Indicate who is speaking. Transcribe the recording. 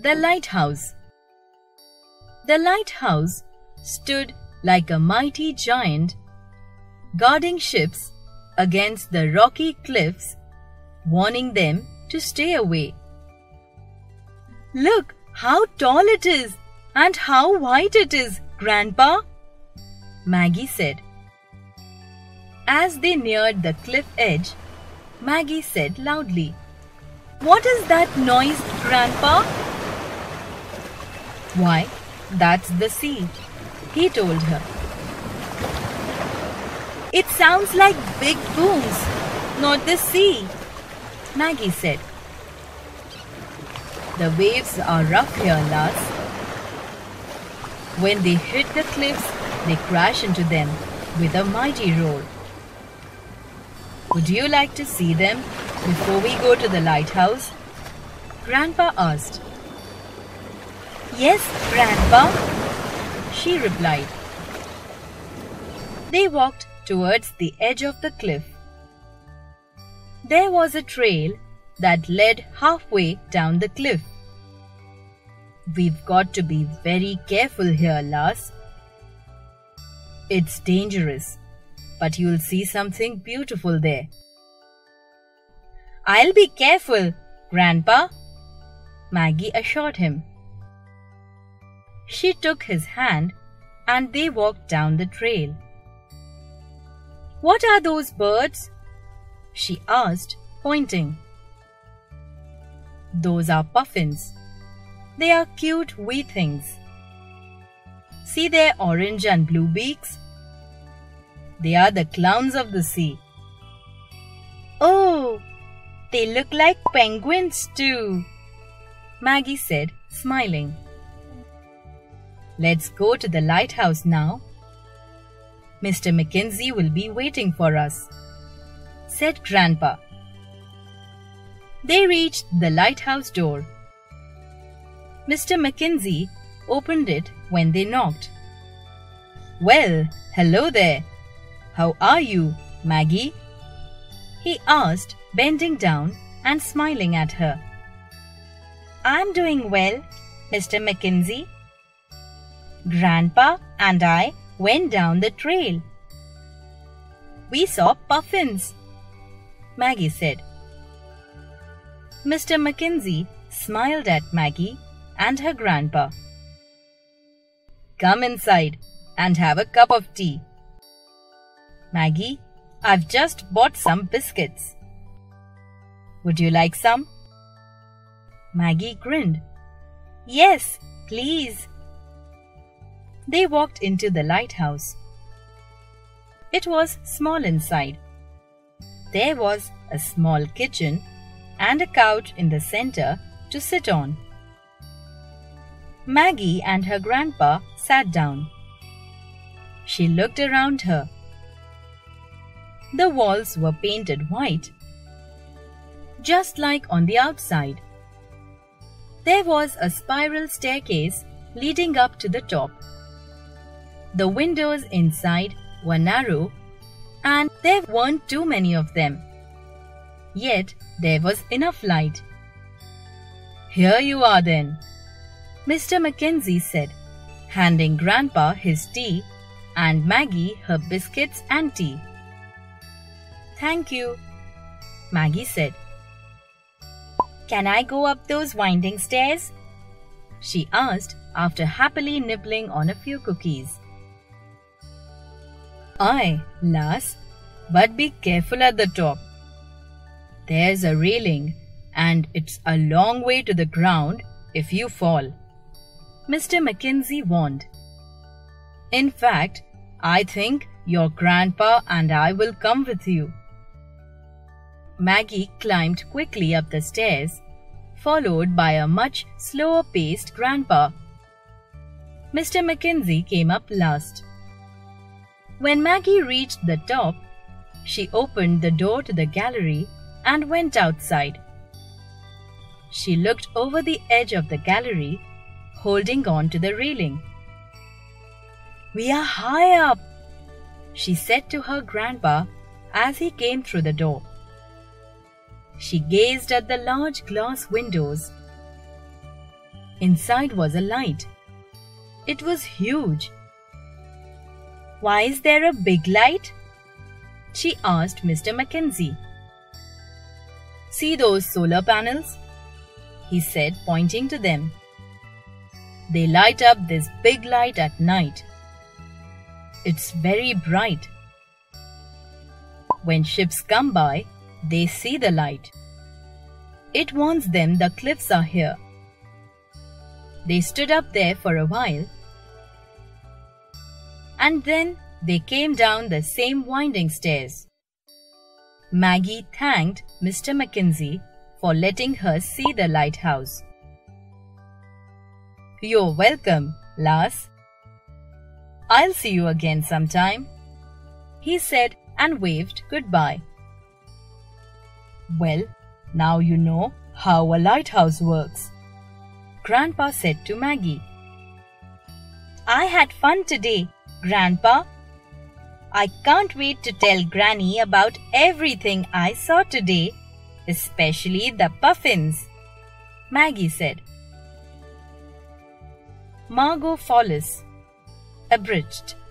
Speaker 1: The lighthouse. The lighthouse stood like a mighty giant, guarding ships against the rocky cliffs, warning them to stay away. "Look how tall it is and how white it is, Grandpa," Maggie said. As they neared the cliff edge, Maggie said loudly, "What is that noise, Grandpa?" "Why, that's the sea," he told her. "It sounds like big booms, not the sea," Maggie said. "The waves are rough here, lass. When they hit the cliffs, they crash into them with a mighty roar." "Would you like to see them before we go to the lighthouse?" Grandpa asked. "Yes, Grandpa," she replied. They walked towards the edge of the cliff. There was a trail that led halfway down the cliff. "We've got to be very careful here, lass. It's dangerous, but you'll see something beautiful there." "I'll be careful, Grandpa," Maggie assured him. She took his hand and they walked down the trail. "What are those birds?" she asked, pointing. "Those are puffins. They are cute wee things. See their orange and blue beaks? They are the clowns of the sea." "Oh, they look like penguins too," Maggie said, smiling. "Let's go to the lighthouse now. Mr. Mackenzie will be waiting for us," said Grandpa. They reached the lighthouse door. Mr. Mackenzie opened it when they knocked. "Well, hello there. How are you, Maggie?" he asked, bending down and smiling at her. "I'm doing well, Mr. Mackenzie. Grandpa and I went down the trail. We saw puffins," Maggie said. Mr. Mackenzie smiled at Maggie and her grandpa. "Come inside and have a cup of tea. Maggie, I've just bought some biscuits. Would you like some?" Maggie grinned. "Yes, please." They walked into the lighthouse. It was small inside. There was a small kitchen and a couch in the center to sit on. Maggie and her grandpa sat down. She looked around her. The walls were painted white, just like on the outside. There was a spiral staircase leading up to the top. The windows inside were narrow and there weren't too many of them. Yet there was enough light. "Here you are then," Mr. Mackenzie said, handing Grandpa his tea and Maggie her biscuits and tea. "Thank you," Maggie said. "Can I go up those winding stairs?" she asked after happily nibbling on a few cookies. "Aye, lass, but be careful at the top. There's a railing and it's a long way to the ground if you fall," Mr. Mackenzie warned. "In fact, I think your grandpa and I will come with you." Maggie climbed quickly up the stairs, followed by a much slower-paced grandpa. Mr. Mackenzie came up last. When Maggie reached the top, she opened the door to the gallery and went outside. She looked over the edge of the gallery, holding on to the railing. "We are high up," she said to her grandpa as he came through the door. She gazed at the large glass windows. Inside was a light. It was huge. "Why is there a big light?" she asked Mr. Mackenzie. "See those solar panels?" he said, pointing to them. "They light up this big light at night. It's very bright. When ships come by, they see the light. It warns them the cliffs are here." They stood up there for a while, and then they came down the same winding stairs. Maggie thanked Mr. Mackenzie for letting her see the lighthouse. "You're welcome, lass. I'll see you again sometime," he said and waved goodbye. "Well, now you know how a lighthouse works," Grandpa said to Maggie. "I had fun today, Grandpa. I can't wait to tell Granny about everything I saw today, especially the puffins," Maggie said. Margot Follis, abridged.